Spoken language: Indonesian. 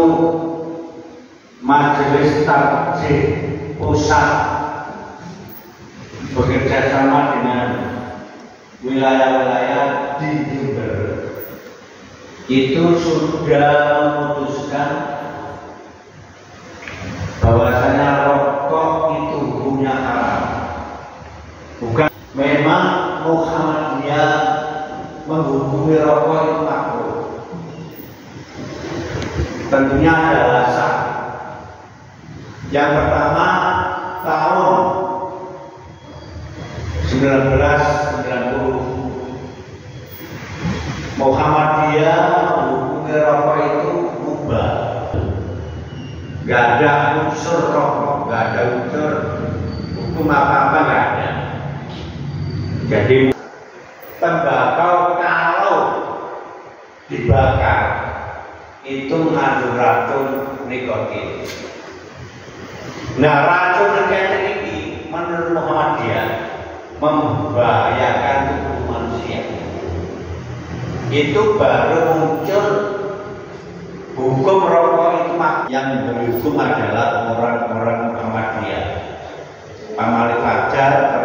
Majelis Takjid Pusat bekerja sama dengan wilayah-wilayah di Jember itu sudah memutuskan bahwasanya rokok itu hukumnya haram. Bukan memang Muhammadiyah menghukumi rokok itu makruh. Tentunya ada alasan. Yang pertama, tahun 1990 Muhammadiyah menghukumi rokok itu mubah. Gak ada unsur rokok, gak ada unsur hukum apa-apa, gak ada. Jadi tembakau kalau dibakar itu mengandung racun nikotin. Nah, racun nikotin ini menurut Muhammadiyah membahayakan tubuh manusia. Itu baru muncul hukum rokok itu yang berhukum adalah orang-orang Muhammadiyah. Pak Malik Fajar